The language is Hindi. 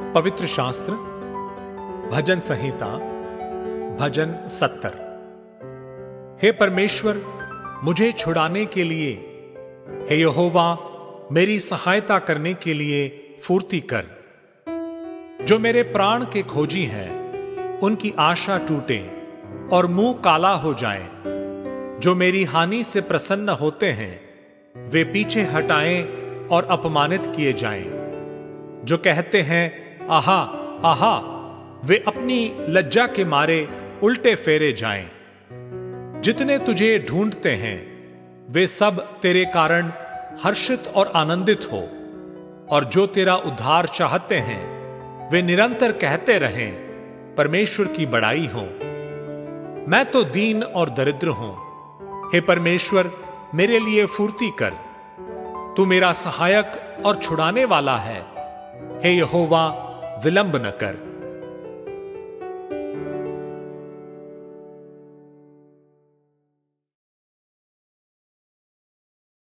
पवित्र शास्त्र भजन संहिता भजन 70। हे परमेश्वर, मुझे छुड़ाने के लिए, हे यहोवा, मेरी सहायता करने के लिए फुर्ती कर। जो मेरे प्राण के खोजी हैं उनकी आशा टूटे और मुंह काला हो जाए। जो मेरी हानि से प्रसन्न होते हैं वे पीछे हटाएं और अपमानित किए जाएं। जो कहते हैं आहा आहा, वे अपनी लज्जा के मारे उल्टे फेरे जाएं। जितने तुझे ढूंढते हैं वे सब तेरे कारण हर्षित और आनंदित हो, और जो तेरा उद्धार चाहते हैं वे निरंतर कहते रहें, परमेश्वर की बड़ाई हो। मैं तो दीन और दरिद्र हूं, हे परमेश्वर, मेरे लिए फुर्ती कर। तू मेरा सहायक और छुड़ाने वाला है, हे यहोवा, विलंब न कर।